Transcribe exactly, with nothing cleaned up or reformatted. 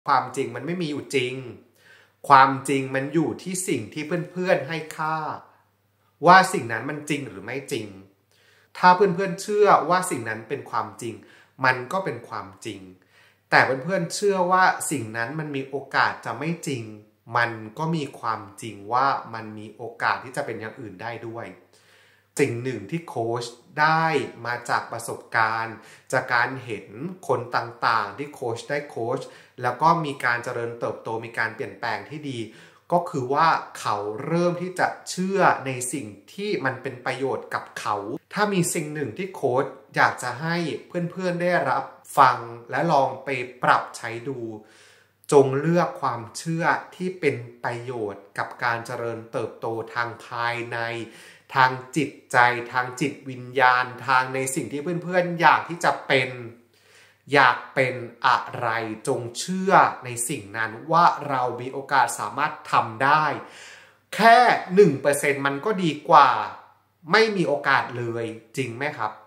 ความจริงมันไม่มีอยู่จริงความจริงมันอยู่ที่สิ่งที่เพื่อนๆให้ค่าว่าสิ่งนั้นมันจริงหรือไม่จริงถ้าเพื่อนๆเชื่อว่าสิ่งนั้นเป็นความจริงมันก็เป็นความจริงแต่เพื่อนๆเชื่อว่าสิ่งนั้นมันมีโอกาสจะไม่จริงมันก็มีความจริงว่ามันมีโอกาสที่จะเป็นอย่างอื่นได้ด้วยสิ่งหนึ่งที่โค้ชได้มาจากประสบการณ์จากการเห็นคนต่างๆที่โค้ชได้โค้ชแล้วก็มีการเจริญเติบโตมีการเปลี่ยนแปลงที่ดีก็คือว่าเขาเริ่มที่จะเชื่อในสิ่งที่มันเป็นประโยชน์กับเขาถ้ามีสิ่งหนึ่งที่โค้ชอยากจะให้เพื่อนๆได้รับฟังและลองไปปรับใช้ดูจงเลือกความเชื่อที่เป็นประโยชน์กับการเจริญเติบโตทางภายในทางจิตใจทางจิตวิญญาณทางในสิ่งที่เพื่อนๆอยากที่จะเป็นอยากเป็นอะไรจงเชื่อในสิ่งนั้นว่าเรามีโอกาสสามารถทำได้แค่ หนึ่งเปอร์เซ็นต์ มันก็ดีกว่าไม่มีโอกาสเลยจริงไหมครับ